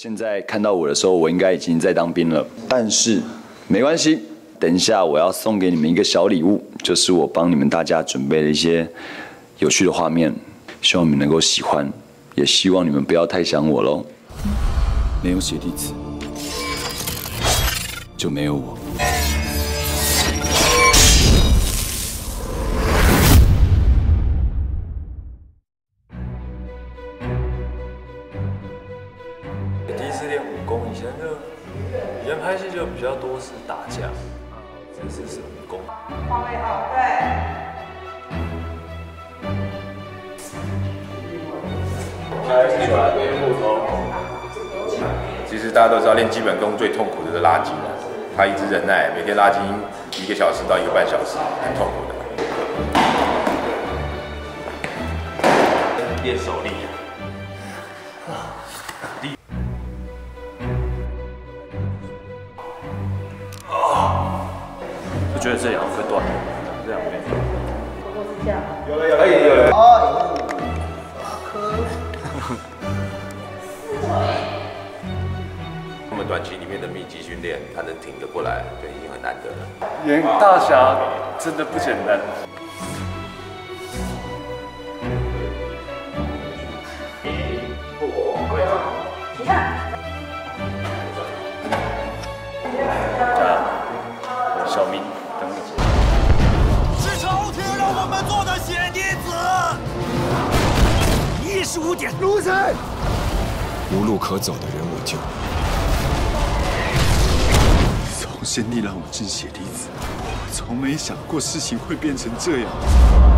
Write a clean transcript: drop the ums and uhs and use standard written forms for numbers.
现在看到我的时候，我应该已经在当兵了，但是没关系，等一下我要送给你们一个小礼物，就是我帮你们大家准备了一些有趣的画面，希望你们能够喜欢，也希望你们不要太想我喽。没有血滴子，就没有我。 第一次练武功，以前拍戏就比较多是打架，这次是武功。 方位好，对。 开始转边木头。 其实大家都知道，练基本功最痛苦的是拉筋了。他一直忍耐，每天拉筋1个小时到1个半小时，很痛苦的。练手力。 我觉得这2个断，这2边。 有了。 哦， 我们短期里面的密集训练，他能挺得过来，就已经很难得了。 演大侠真的不简单。 你看。 小明，等你。 是朝廷让我们做的血滴子。15点，卢神。 无路可走的人我救。 从先帝让我进血滴子，我从没想过事情会变成这样。